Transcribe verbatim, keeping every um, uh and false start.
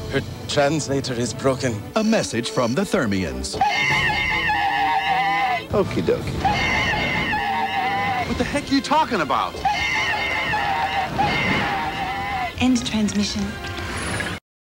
Her translator is broken. A message from the Thermians. Okie dokie. What the heck are you talking about? End transmission.